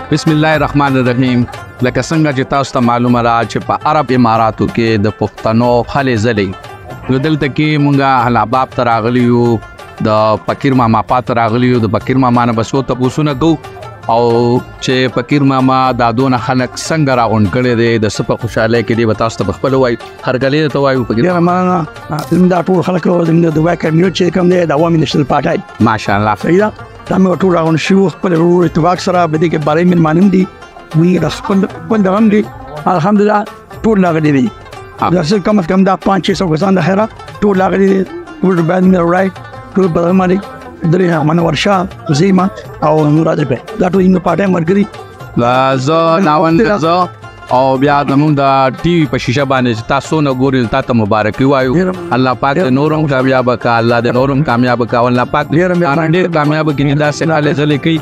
بسم الله الرحمن الرحیم. لکه څنګه چې تاسو ته معلومه را چې په عرب اماراتو کې د پښتنو خلې ځلې نو دلته کې مونږه حلاباب ته راغلي یو د فقیر ماما پات راغلي یو د فقیر ماما نه بسو ته پوښتنه کوو او چې فقیر ماما دا دونه خلک څنګه راغونډ کړي دي د سپه خوشاله کې دی تاسو ته خپل وای هرګلې ته وایو فقیر ماما دا ټول خلک د وای کمیونټ چې کوم دی د عوامي نشل پارټای ماشاءالله فیدا دا مې ټول راغون شو خپل اتفاق سره به دي کې بارے من مانم دي وی خپل دغم دي الحمدلله ټول لاغلي دي دا څه کم از کم دا 500 کسان د خیره ټول لاغلي دي ټول باندې مې راي ټول په مالي درې من ورشا زیما او مراد به دا ټول یې پټه مرګري لا زه ناوند زه او بیا زموږ د ټي وي په شیشه باندې تاسو نه ګورئ تاسو مبارکي وایو الله پاک نورم کامیاب کا الله دې نورم کامیاب کا الله پاک ډېر کامیاب کړي دا سره زلې کوي.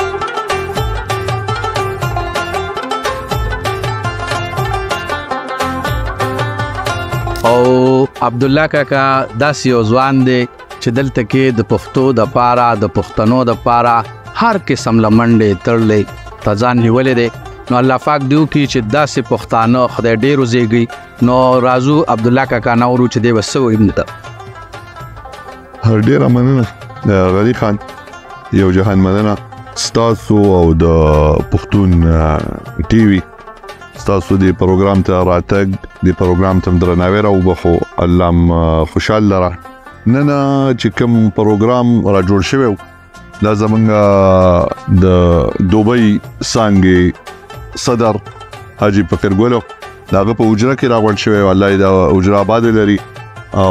او عبد الله کاکا داسې یو ځوان دی چې دلته کې د پښتو د پاره د پښتنو د پاره هر قسم لمنډې تړلې تزان نیولې دی نو الله پاک دیو کې چې داسې پښتانه خدای ډېر وزيږي نو رازو عبد الله کاکا نورو چې دی وسو ابنته ډېر مننه غنی خان یو جهان مننه ستاسو او د پښتون ټي وي ستاسو دی پروګرام ته راتګ دی پروګرام ته درناوی راو بخو الله خوشاله لره نن چې کوم پروګرام را جوړ شوی دا زمونږ د دوبۍ سانګي صدر حاجی فقیر ګولو داغه په اجرا کې راغون شوی والله دا اجرا آباد لري او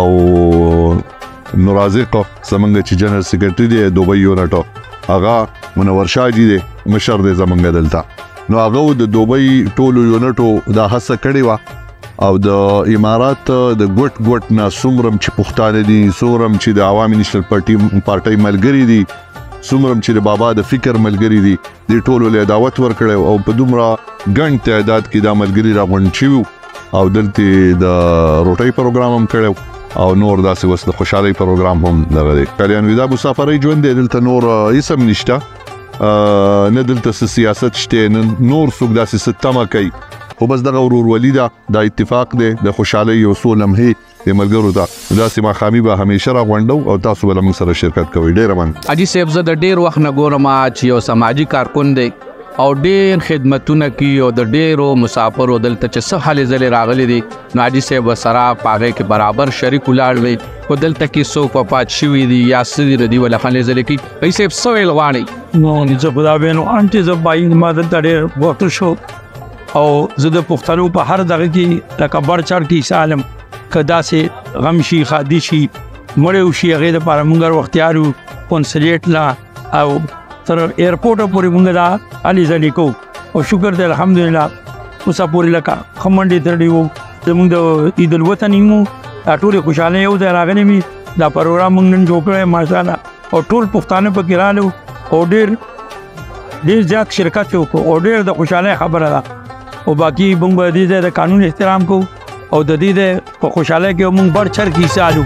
نورازق زمونږ چې جنرال سیکریټری دی دوبۍ یونټو هغه منور شاه جی دی مشر دی زمونږ دلته نو هغه د دوبۍ ټولو یونټو دا هڅه کړې و او د امارات د ګوټ نه سومرم چې پښتانه دي سومرم چې د عوامي نشل پارټي ملګری دي سومرم چې د بابا د فکر ملګری دي د ټولو له دعوت ورکړو او په دومره ګڼ تعداد کې د ملګری راغونډ شو او دلته د روټي پروګرام هم کړو او نور داسې وس د خوشحالي پروګرام هم لري کلیان ودا مسافرۍ ژوند دلته نور اسم نشته نه دلته سیاست شته نور څوک داسې ستمه کوي خو بس دغه ورورولي دا د اتفاق دی د خوشحالي او سول لمحه د ملګرو ته داسې ما خامي به همیشه راغونډو او تاسو ول موږ سره شرکت کوئ ډیر من اجي صاحب زه د ډیر وخت نه ګورم چې یو سماجی کارکون دی او ډیر خدمتونه کوي او د ډیرو مسافرو دلته چې څه حالې زلې راغلي دي نو اجي صاحب سره پاغه کې برابر شریک ولاړ وي او دلته کې سو په پات شوی دي یا سړي ردی ولا خلې زلې کوي ایسه سویل وانی نو چې خدا به نو انټي زبای ما دلته ډیر وخت شو او زه د پښتنو په هر دغه کې لکه برچړ کې سالم کدا سه غم شي خادي شي مړ شي هغه د پاره مونږ وختیارو کنسلیټ لا او تر ایرپورټ پورې مونږ دا علي زنی کو او شکر دې الحمدلله اوسه پوری لکه خمنډي ترډیو زمونږ د عيد الوطن مو ټول خوشاله یو ځای راغلی می دا پروګرام مونږ نن جوړ کړی ماشاءالله او ټول پښتانه په ګرالو او ډیر زیات شرکت وکړو او ډیر د خوشاله خبره ده او باقی مونږ دې د قانون احترام کو او د دې په خوشاله کې مونږ بر چر کی سالو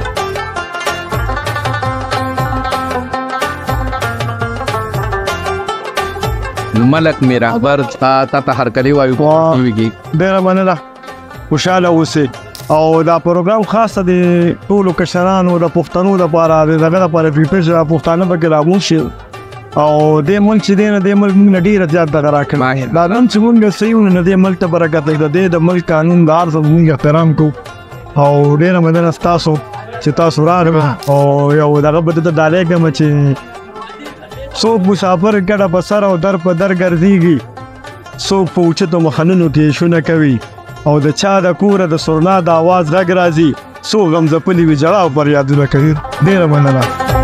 ملک میرا خبر تا هر کلی وایو ویږي ډیر مننه خوشاله اوسه او دا پروګرام خاصه د ټولو کشرانو د پښتنو لپاره دغه لپاره پیپل پښتانه به ګرامو شي او د ملک چې دینه د ملک موږ ډیره زیات دغه راکړه دا نن چې موږ سيونه نه د ملک ته برکت دی د ملک قانون دار زموږ احترام کو او ډیره مننه تاسو چې تاسو راغله او یو دغه بده د ډالې کوم چې څوک مسافر ګډه بسر او در په در ګرځيږي څوک په اوچتو مخننو کې شونه کوي او د چا د کوره د سرنا د आवाज غږ راځي څوک غم ځپلي وي جړاو پر یادونه کوي ډیره مننه